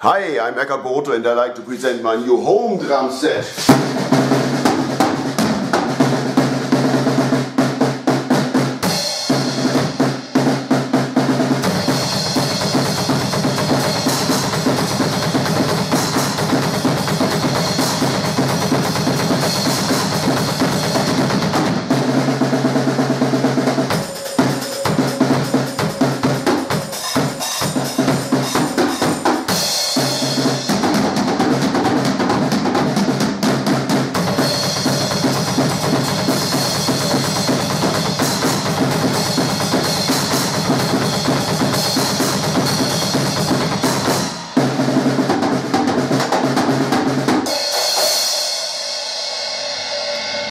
Hi, I'm Eckhard Bote and I'd like to present my new home drum set.